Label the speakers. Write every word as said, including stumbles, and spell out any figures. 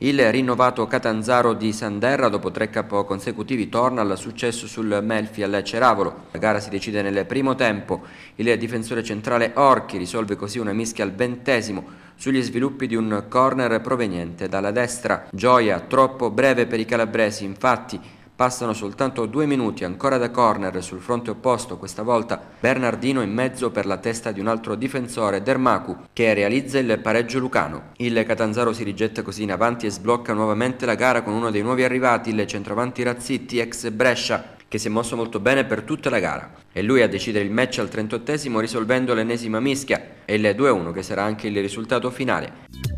Speaker 1: Il rinnovato Catanzaro di Sanderra dopo tre K O consecutivi torna al successo sul Melfi al Ceravolo. La gara si decide nel primo tempo. Il difensore centrale Orchi risolve così una mischia al ventesimo sugli sviluppi di un corner proveniente dalla destra. Gioia troppo breve per i calabresi, infatti passano soltanto due minuti ancora da corner sul fronte opposto, questa volta Bernardino in mezzo per la testa di un altro difensore, Dermacu, che realizza il pareggio lucano. Il Catanzaro si rigetta così in avanti e sblocca nuovamente la gara con uno dei nuovi arrivati, il centravanti Razzitti, ex Brescia, che si è mosso molto bene per tutta la gara. È lui a decidere il match al trentottesimo risolvendo l'ennesima mischia e il due a uno che sarà anche il risultato finale.